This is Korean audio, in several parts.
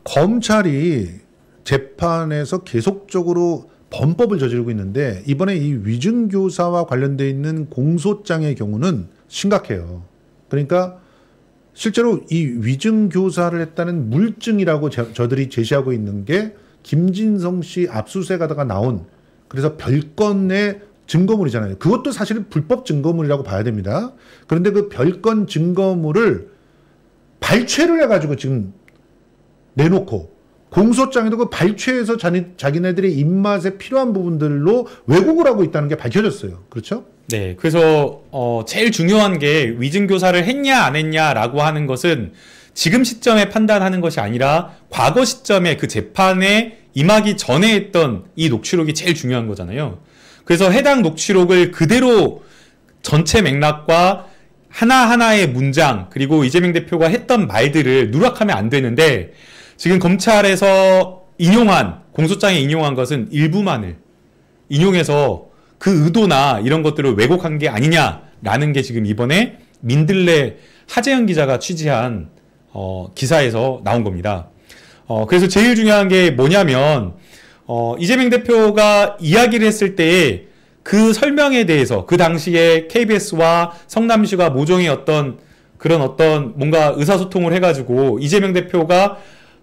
검찰이 재판에서 계속적으로 범법을 저지르고 있는데 이번에 이 위증교사와 관련돼 있는 공소장의 경우는 심각해요. 그러니까 실제로 이 위증교사를 했다는 물증이라고 저들이 제시하고 있는 게 김진성 씨 압수수색하다가 나온 그래서 별건의 증거물이잖아요. 그것도 사실은 불법 증거물이라고 봐야 됩니다. 그런데 그 별건 증거물을 발췌를 해가지고 지금 내놓고 공소장에도 그 발췌해서 자기네들의 입맛에 필요한 부분들로 왜곡을 하고 있다는 게 밝혀졌어요. 그렇죠? 네. 그래서 제일 중요한 게 위증교사를 했냐 안 했냐라고 하는 것은 지금 시점에 판단하는 것이 아니라 과거 시점에 그 재판에 임하기 전에 했던 이 녹취록이 제일 중요한 거잖아요. 그래서 해당 녹취록을 그대로 전체 맥락과 하나하나의 문장 그리고 이재명 대표가 했던 말들을 누락하면 안 되는데 지금 검찰에서 공소장에 인용한 것은 일부만을 인용해서 그 의도나 이런 것들을 왜곡한 게 아니냐라는 게 지금 이번에 민들레 하재영 기자가 취재한 기사에서 나온 겁니다. 그래서 제일 중요한 게 뭐냐면 이재명 대표가 이야기를 했을 때에 그 설명에 대해서 그 당시에 KBS와 성남시가 모종의 어떤 뭔가 의사소통을 해가지고 이재명 대표가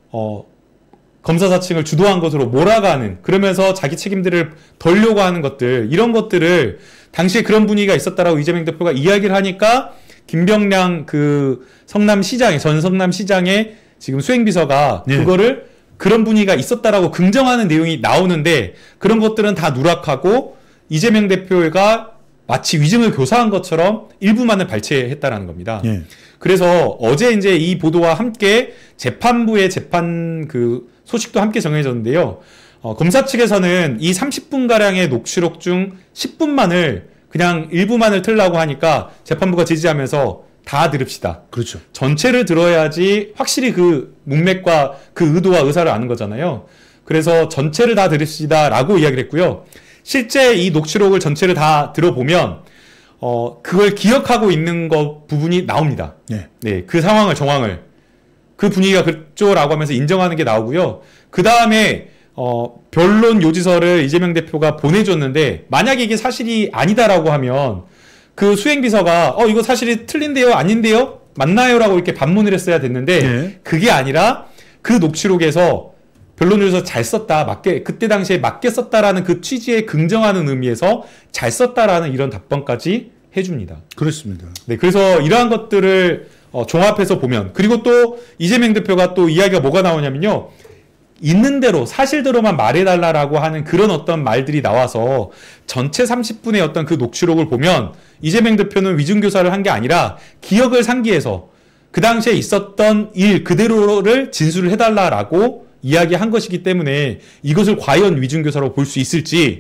검사 사칭을 주도한 것으로 몰아가는 그러면서 자기 책임들을 덜려고 하는 것들 이런 것들을 당시에 그런 분위기가 있었다라고 이재명 대표가 이야기를 하니까 김병량 그 전 성남시장의 지금 수행비서가 네. 그거를 그런 분위기가 있었다라고 긍정하는 내용이 나오는데 그런 것들은 다 누락하고 이재명 대표가 마치 위증을 교사한 것처럼 일부만을 발췌했다라는 겁니다. 네. 그래서 어제 이제 이 보도와 함께 재판부의 재판 그 소식도 함께 정해졌는데요. 검사 측에서는 이 30분가량의 녹취록 중 10분만을 그냥 일부만을 틀라고 하니까 재판부가 제지하면서 다 들읍시다. 그렇죠. 전체를 들어야지 확실히 그 문맥과 그 의도와 의사를 아는 거잖아요. 그래서 전체를 다 들읍시다라고 이야기를 했고요. 실제 이 녹취록을 전체를 다 들어보면 그걸 기억하고 있는 부분이 나옵니다. 네. 네, 그 정황을 그 분위기가 그쪽라고 하면서 인정하는 게 나오고요. 그 다음에 변론 요지서를 이재명 대표가 보내줬는데 만약에 이게 사실이 아니다라고 하면 그 수행비서가 이거 사실이 틀린데요? 아닌데요? 맞나요? 라고 이렇게 반문을 했어야 됐는데 네. 그게 아니라 그 녹취록에서 변론요지서 잘 썼다. 그때 당시에 맞게 썼다라는 그 취지에 긍정하는 의미에서 잘 썼다라는 이런 답변까지 해줍니다. 그렇습니다. 네, 그래서 이러한 것들을 종합해서 보면 그리고 또 이재명 대표가 또 이야기가 뭐가 나오냐면요. 있는 대로 사실대로만 말해달라라고 하는 그런 어떤 말들이 나와서 전체 30분의 어떤 그 녹취록을 보면 이재명 대표는 위증교사를 한 게 아니라 기억을 상기해서 그 당시에 있었던 일 그대로를 진술을 해달라라고 이야기한 것이기 때문에 이것을 과연 위증교사로 볼 수 있을지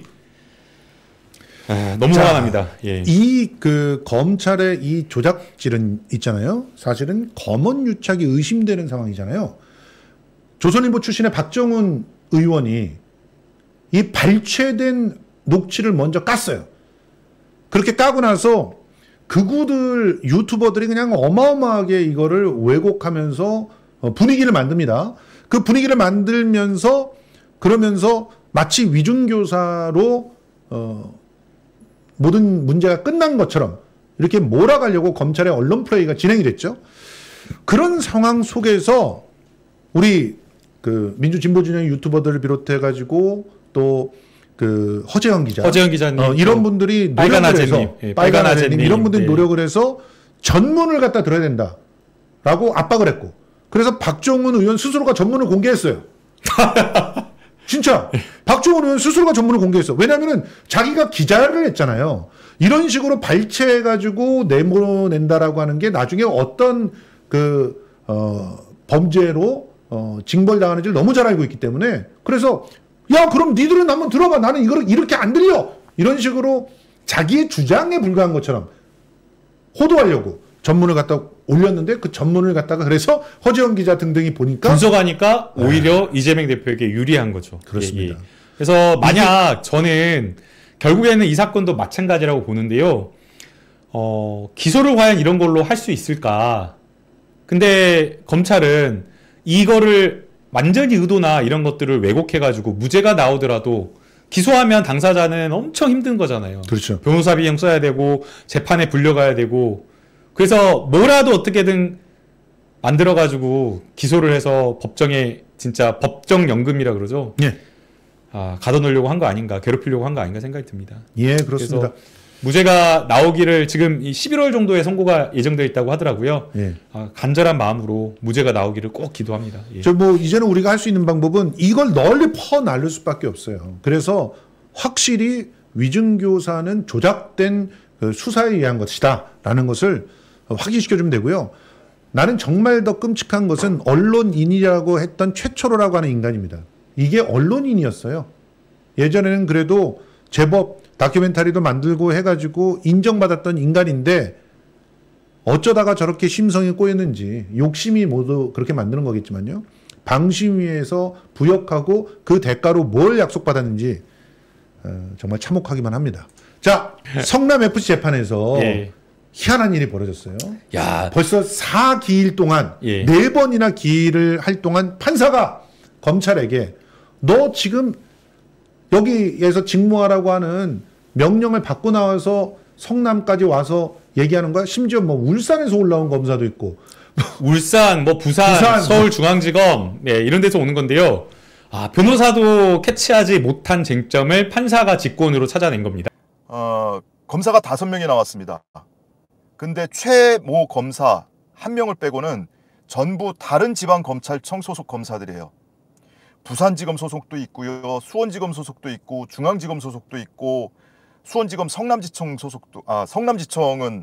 너무 화가 납니다. 예. 이 그 검찰의 이 조작질은 있잖아요. 사실은 검언 유착이 의심되는 상황이잖아요. 조선일보 출신의 박정훈 의원이 이 발췌된 녹취를 먼저 깠어요. 그렇게 까고 나서 극우들 유튜버들이 그냥 어마어마하게 이거를 왜곡하면서 분위기를 만듭니다. 그 분위기를 만들면서 그러면서 마치 위중교사로 모든 문제가 끝난 것처럼 이렇게 몰아가려고 검찰의 언론 플레이가 진행이 됐죠. 그런 상황 속에서 우리 그 민주진보진영 유튜버들을 비롯해 가지고 또 그 허재영 기자님 이런 분들이 빨간 노력을 해서 빨간 아재님 이런 분들이 노력을 해서 전문을 갖다 들어야 된다라고 압박을 했고 그래서 박정훈 의원 스스로가 전문을 공개했어요. 진짜 박정훈 의원 스스로가 전문을 공개했어. 왜냐하면은 자기가 기자를 했잖아요. 이런 식으로 발췌해가지고 내보낸다라고 하는 게 나중에 어떤 그 범죄로 징벌당하는지를 너무 잘 알고 있기 때문에 그래서 야 그럼 니들은 한번 들어봐. 나는 이거를 이렇게 안 들려. 이런 식으로 자기의 주장에 불과한 것처럼 호도하려고 전문을 갖다 올렸는데 그 전문을 갖다가 그래서 허재영 기자 등등이 보니까 분석하니까 오히려 이재명 대표에게 유리한 거죠. 그렇습니다. 예. 그래서 만약 저는 결국에는 이 사건도 마찬가지라고 보는데요. 기소를 과연 이런 걸로 할 수 있을까? 근데 검찰은 이거를 완전히 의도나 이런 것들을 왜곡해가지고 무죄가 나오더라도 기소하면 당사자는 엄청 힘든 거잖아요. 그렇죠. 변호사 비용 써야 되고 재판에 불려가야 되고 그래서 뭐라도 어떻게든 만들어가지고 기소를 해서 법정에 진짜 법정연금이라 그러죠. 예. 가둬놓으려고 한 거 아닌가, 괴롭히려고 한 거 아닌가 생각이 듭니다. 예, 그렇습니다. 무죄가 나오기를 지금 11월 정도에 선고가 예정되어 있다고 하더라고요. 예. 간절한 마음으로 무죄가 나오기를 꼭 기도합니다. 예. 이제는 우리가 할 수 있는 방법은 이걸 널리 퍼날릴 수밖에 없어요. 그래서 확실히 위증교사는 조작된 그 수사에 의한 것이다라는 것을 확인시켜주면 되고요. 나는 정말 더 끔찍한 것은 언론인이라고 했던 최초로라고 하는 인간입니다. 이게 언론인이었어요. 예전에는 그래도 제법 다큐멘터리도 만들고 해가지고 인정받았던 인간인데 어쩌다가 저렇게 심성이 꼬였는지 욕심이 모두 그렇게 만드는 거겠지만요. 방심위에서 부역하고 그 대가로 뭘 약속받았는지 정말 참혹하기만 합니다. 자, 성남FC 재판에서 예. 희한한 일이 벌어졌어요. 야, 벌써 4기일 동안 예. 4번이나 기일을 할 동안 판사가 검찰에게 너 지금 여기에서 직무하라고 하는 명령을 받고 나와서 성남까지 와서 얘기하는 거야. 심지어 뭐 울산에서 올라온 검사도 있고 울산, 부산, 서울중앙지검 이런 데서 오는 건데요. 변호사도 캐치하지 못한 쟁점을 판사가 직권으로 찾아낸 겁니다. 검사가 5명이 나왔습니다. 근데 최모 검사 1명을 빼고는 전부 다른 지방검찰청 소속 검사들이에요. 부산지검 소속도 있고요. 수원지검 소속도 있고 중앙지검 소속도 있고 수원지검 성남지청 소속도 성남지청은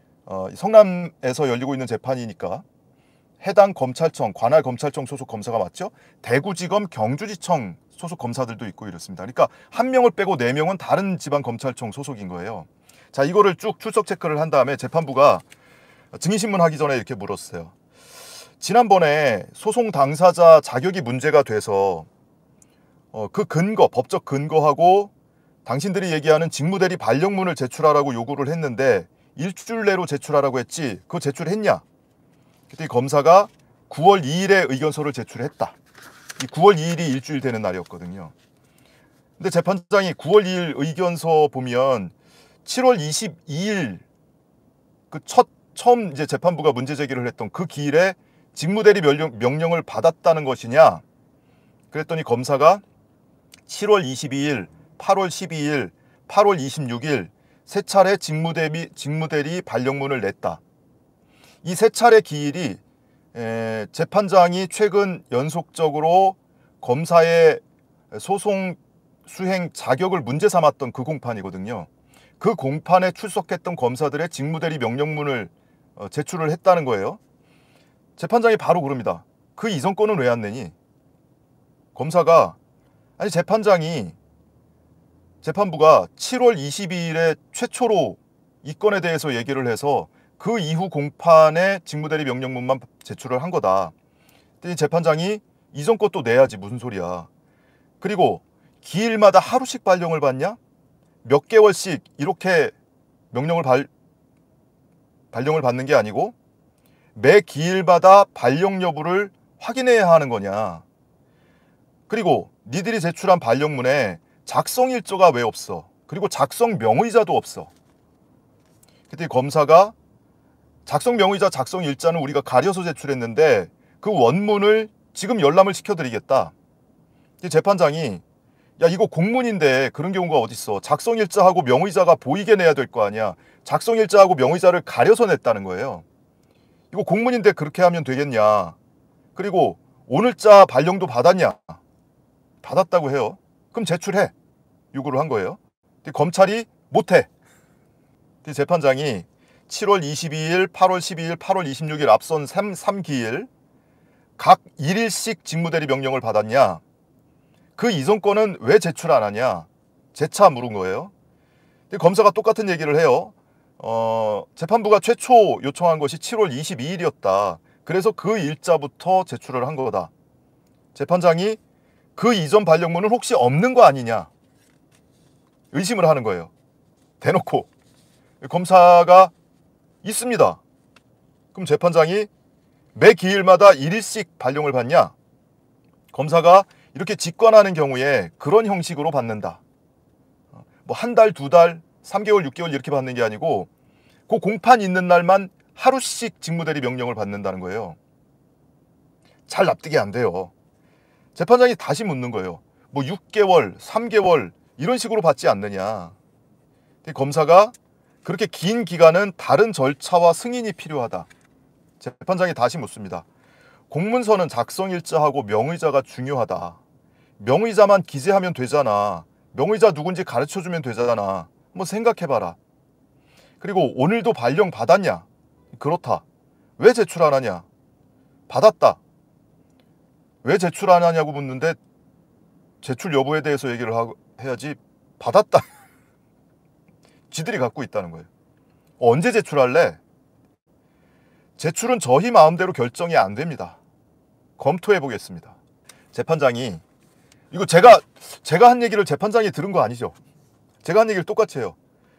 성남에서 열리고 있는 재판이니까 해당 검찰청 관할 검찰청 소속 검사가 맞죠? 대구지검 경주지청 소속 검사들도 있고 이렇습니다. 그러니까 1명을 빼고 4명은 다른 지방검찰청 소속인 거예요. 자, 이거를 쭉 출석 체크를 한 다음에 재판부가 증인신문 하기 전에 이렇게 물었어요. 지난번에 소송 당사자 자격이 문제가 돼서 그 근거, 법적 근거하고 당신들이 얘기하는 직무대리 발령문을 제출하라고 요구를 했는데 일주일 내로 제출하라고 했지 그거 제출했냐? 그때 검사가 9월 2일에 의견서를 제출했다. 이 9월 2일이 일주일 되는 날이었거든요. 근데 재판장이 9월 2일 의견서 보면 7월 22일 그 처음 이제 재판부가 문제 제기를 했던 그 기일에 직무대리 명령을 받았다는 것이냐? 그랬더니 검사가 7월 22일, 8월 12일, 8월 26일 세 차례 직무대리 발령문을 냈다. 이 세 차례 기일이 재판장이 최근 연속적으로 검사의 소송 수행 자격을 문제 삼았던 그 공판이거든요. 그 공판에 출석했던 검사들의 직무대리 명령문을 제출을 했다는 거예요. 재판장이 바로 그럽니다. 그 이전 건은 왜 안 내니? 검사가 아니 재판부가 7월 22일에 최초로 이 건에 대해서 얘기를 해서 그 이후 공판에 직무대리 명령문만 제출을 한 거다. 그랬더니 재판장이 이전 것도 내야지 무슨 소리야. 그리고 기일마다 하루씩 발령을 받냐? 몇 개월씩 이렇게 발령을 받는 게 아니고 매 기일마다 발령 여부를 확인해야 하는 거냐. 그리고 니들이 제출한 발령문에 작성일조가 왜 없어? 그리고 작성 명의자도 없어. 그때 검사가 작성 명의자, 작성 일자는 우리가 가려서 제출했는데 그 원문을 지금 열람을 시켜드리겠다. 재판장이 야 이거 공문인데 그런 경우가 어딨어. 작성 일자하고 명의자가 보이게 내야 될 거 아니야. 작성 일자하고 명의자를 가려서 냈다는 거예요. 이거 공문인데 그렇게 하면 되겠냐. 그리고 오늘자 발령도 받았냐. 받았다고 해요. 그럼 제출해. 요구를 한 거예요. 검찰이 못해. 재판장이 7월 22일, 8월 12일, 8월 26일 앞선 3기일 각 1일씩 직무대리 명령을 받았냐. 그 이전 건은 왜 제출 안 하냐. 재차 물은 거예요. 검사가 똑같은 얘기를 해요. 재판부가 최초 요청한 것이 7월 22일이었다. 그래서 그 일자부터 제출을 한 거다. 재판장이 그 이전 발령문은 혹시 없는 거 아니냐. 의심을 하는 거예요. 대놓고. 검사가 있습니다. 그럼 재판장이 매 기일마다 1일씩 발령을 받냐? 검사가 이렇게 직관하는 경우에 그런 형식으로 받는다. 뭐 한 달, 두 달, 3개월, 6개월 이렇게 받는 게 아니고 그 공판 있는 날만 하루씩 직무대리 명령을 받는다는 거예요. 잘 납득이 안 돼요. 재판장이 다시 묻는 거예요. 뭐 6개월, 3개월 이런 식으로 받지 않느냐. 검사가 그렇게 긴 기간은 다른 절차와 승인이 필요하다. 재판장이 다시 묻습니다. 공문서는 작성일자하고 명의자가 중요하다. 명의자만 기재하면 되잖아. 명의자 누군지 가르쳐주면 되잖아. 한번 생각해봐라. 그리고 오늘도 발령 받았냐? 그렇다. 왜 제출 안 하냐? 받았다. 왜 제출 안 하냐고 묻는데 제출 여부에 대해서 얘기를 해야지. 받았다. 지들이 갖고 있다는 거예요. 언제 제출할래? 제출은 저희 마음대로 결정이 안 됩니다. 검토해 보겠습니다. 재판장이 이거 제가 한 얘기를 재판장이 들은 거 아니죠? 제가 한 얘기를 똑같이 해요.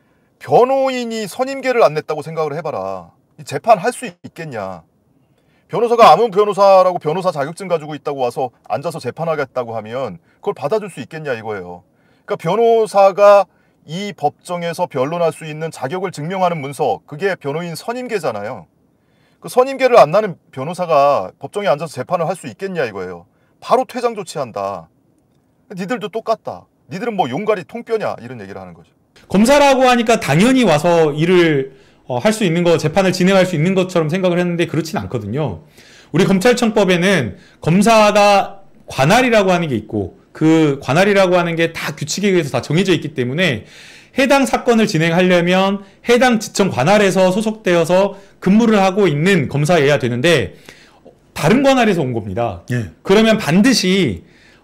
변호인이 선임계를 안 냈다고 생각을 해봐라. 이 재판 할 수 있겠냐? 변호사가 아무 변호사라고 변호사 자격증 가지고 있다고 와서 앉아서 재판하겠다고 하면 그걸 받아줄 수 있겠냐 이거예요. 그러니까 변호사가 이 법정에서 변론할 수 있는 자격을 증명하는 문서, 그게 변호인 선임계잖아요. 그 선임계를 안 나는 변호사가 법정에 앉아서 재판을 할 수 있겠냐 이거예요. 바로 퇴장 조치한다. 니들도 똑같다. 니들은 뭐 용가리 통뼈냐 이런 얘기를 하는 거죠. 검사라고 하니까 당연히 와서 일을 할 수 있는 거, 재판을 진행할 수 있는 것처럼 생각을 했는데 그렇진 않거든요. 우리 검찰청법에는 검사가 관할이라고 하는 게 있고 그 관할이라고 하는 게 다 규칙에 의해서 다 정해져 있기 때문에 해당 사건을 진행하려면 해당 지청 관할에서 소속되어서 근무를 하고 있는 검사여야 되는데 다른 관할에서 온 겁니다. 예. 그러면 반드시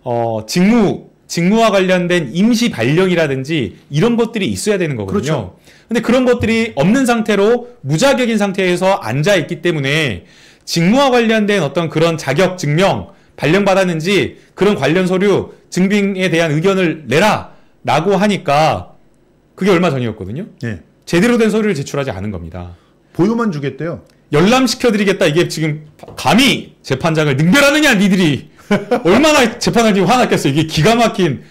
직무와 관련된 임시 발령이라든지 이런 것들이 있어야 되는 거거든요. 그렇죠. 근데 그런 것들이 없는 상태로 무자격인 상태에서 앉아 있기 때문에 직무와 관련된 어떤 그런 자격 증명 발령받았는지 그런 관련 서류 증빙에 대한 의견을 내라 라고 하니까 그게 얼마 전이었거든요. 예. 제대로 된 서류를 제출하지 않은 겁니다. 보유만 주겠대요. 열람시켜드리겠다. 이게 지금 감히 재판장을 능별하느냐 니들이. 얼마나 재판장님 화났겠어. 이게 기가 막힌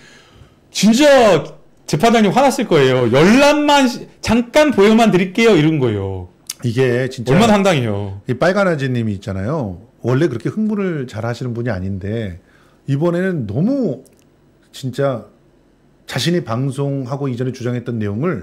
진짜 재판장님 화났을 거예요. 열람만 잠깐 보여만 드릴게요 이런 거예요. 이게 진짜 얼마나 황당해요. 이 빨간아지님이 있잖아요. 원래 그렇게 흥분을 잘 하시는 분이 아닌데 이번에는 너무 진짜 자신이 방송하고 이전에 주장했던 내용을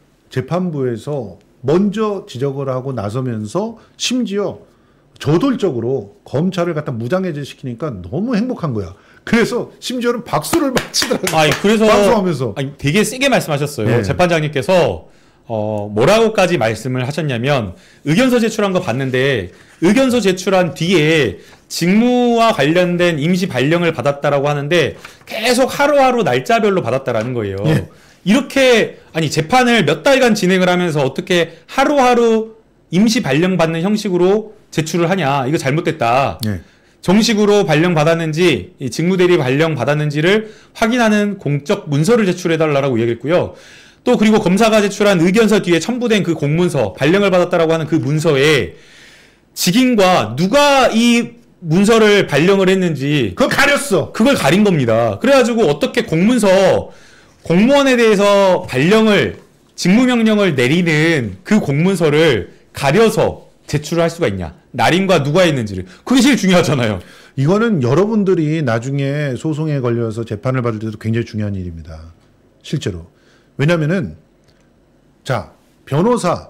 재판부에서 먼저 지적을 하고 나서면서 심지어 저돌적으로 검찰을 갖다 무장해제 시키니까 너무 행복한 거야. 그래서 심지어는 박수를 막 치더라고요. 아니, 그래서 방송하면서. 아니, 되게 세게 말씀하셨어요. 네. 재판장님께서 뭐라고까지 말씀을 하셨냐면 의견서 제출한 거 봤는데 의견서 제출한 뒤에 직무와 관련된 임시 발령을 받았다라고 하는데 계속 하루하루 날짜별로 받았다라는 거예요. 네. 이렇게 아니 재판을 몇 달간 진행을 하면서 어떻게 하루하루 임시 발령 받는 형식으로 제출을 하냐. 이거 잘못됐다. 네. 정식으로 발령 받았는지 직무대리 발령 받았는지를 확인하는 공적 문서를 제출해달라고 이야기했고요. 또 그리고 검사가 제출한 의견서 뒤에 첨부된 그 공문서, 발령을 받았다라고 하는 그 문서에 직인과 누가 이 문서를 발령을 했는지 그거 가렸어. 그걸 가린 겁니다. 그래가지고 어떻게 공무원에 대해서 발령을 직무명령을 내리는 그 공문서를 가려서 제출을 할 수가 있냐. 날인과 누가 했는지를. 그게 제일 중요하잖아요. 이거는 여러분들이 나중에 소송에 걸려서 재판을 받을 때도 굉장히 중요한 일입니다. 실제로. 왜냐면은 자, 변호사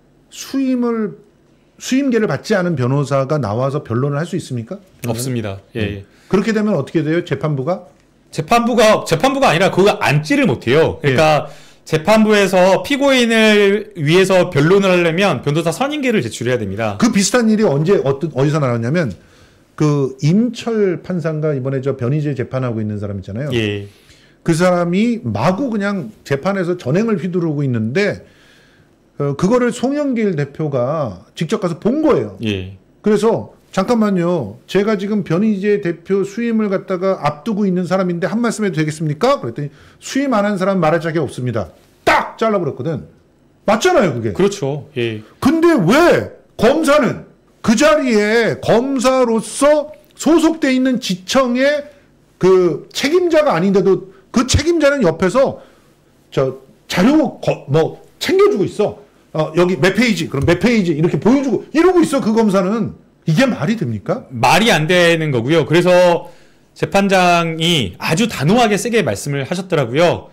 수임계를 받지 않은 변호사가 나와서 변론을 할 수 있습니까? 없습니다. 예. 그렇게 되면 어떻게 돼요? 재판부가 아니라 그거 앉지를 못해요. 그러니까 재판부에서 피고인을 위해서 변론을 하려면 변호사 선임계를 제출해야 됩니다. 그 비슷한 일이 어디서 나왔냐면 그 임철 판사가 이번에 저 변희재 재판하고 있는 사람 있잖아요. 예. 그 사람이 마구 그냥 재판에서 전행을 휘두르고 있는데 그거를 송영길 대표가 직접 가서 본 거예요. 예. 그래서 잠깐만요. 제가 지금 변희재 대표 수임을 갖다가 앞두고 있는 사람인데 한 말씀 해도 되겠습니까? 그랬더니 수임 안 한 사람 말할 자격이 없습니다. 딱 잘라버렸거든. 맞잖아요, 그게. 그렇죠. 예. 근데 왜 검사는 그 자리에 검사로서 소속돼 있는 지청에 그 책임자가 아닌데도 그 책임자는 옆에서 저 자료 뭐 챙겨주고 있어. 여기 몇 페이지, 그럼 몇 페이지 이렇게 보여주고 이러고 있어. 그 검사는. 이게 말이 됩니까? 말이 안 되는 거고요. 그래서 재판장이 아주 단호하게 세게 말씀을 하셨더라고요.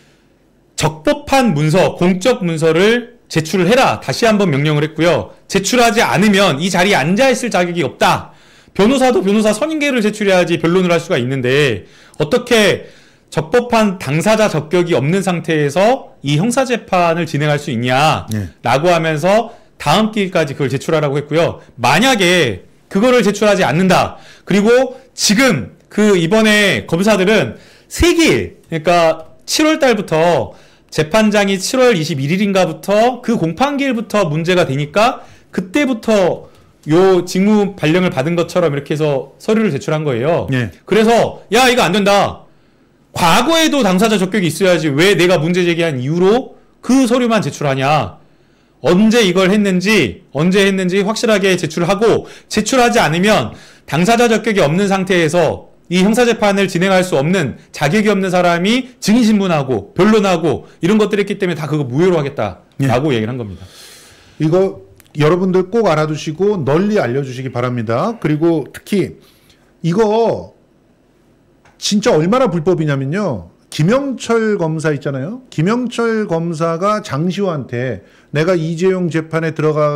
적법한 문서, 공적 문서를 제출을 해라. 다시 한번 명령을 했고요. 제출하지 않으면 이 자리에 앉아있을 자격이 없다. 변호사도 변호사 선임계를 제출해야지 변론을 할 수가 있는데 어떻게 적법한 당사자 적격이 없는 상태에서 이 형사재판을 진행할 수 있냐라고 하면서 다음 기일까지 그걸 제출하라고 했고요. 만약에 그거를 제출하지 않는다. 그리고 지금 그 이번에 검사들은 3기, 그러니까 7월 달부터 재판장이 7월 21일인가부터 그 공판기일부터 문제가 되니까 그때부터 요 직무 발령을 받은 것처럼 이렇게 해서 서류를 제출한 거예요. 네. 그래서 야 이거 안 된다. 과거에도 당사자 적격이 있어야지 왜 내가 문제 제기한 이후로 그 서류만 제출하냐. 언제 이걸 했는지 언제 했는지 확실하게 제출하고 제출하지 않으면 당사자 적격이 없는 상태에서 이 형사재판을 진행할 수 없는 자격이 없는 사람이 증인신문하고 변론하고 이런 것들이 있기 때문에 다 그거 무효로 하겠다라고 얘기를 한 겁니다. 이거 여러분들 꼭 알아두시고 널리 알려주시기 바랍니다. 그리고 특히 이거 진짜 얼마나 불법이냐면요. 김영철 검사 있잖아요. 김영철 검사가 장시호한테 내가 이재용 재판에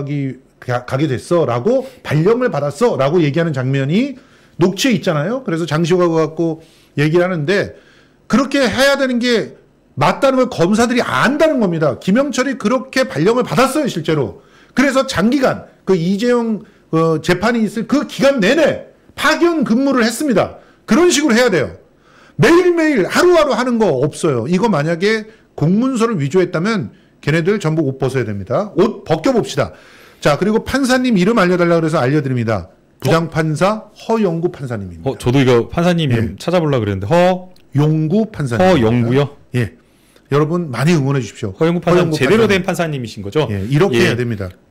가게 됐어라고 발령을 받았어라고 얘기하는 장면이 녹취에 있잖아요. 그래서 장시호가 그거 갖고 얘기를 하는데 그렇게 해야 되는 게 맞다는 걸 검사들이 안다는 겁니다. 김영철이 그렇게 발령을 받았어요, 실제로. 그래서 장기간 그 이재용 재판이 있을 그 기간 내내 파견 근무를 했습니다. 그런 식으로 해야 돼요. 매일매일 하루하루 하는 거 없어요. 이거 만약에 공문서를 위조했다면 걔네들 전부 옷 벗어야 됩니다. 옷 벗겨봅시다. 자, 그리고 판사님 이름 알려달라고 그래서 알려드립니다. 부장판사 허영구 판사님입니다. 저도 이거 판사님 이름 찾아보려고 그랬는데 용구 판사님. 허영구요? 예. 여러분 많이 응원해 주십시오. 허영구 판사님 제대로 된 판사님이신 거죠? 예, 이렇게 해야 됩니다.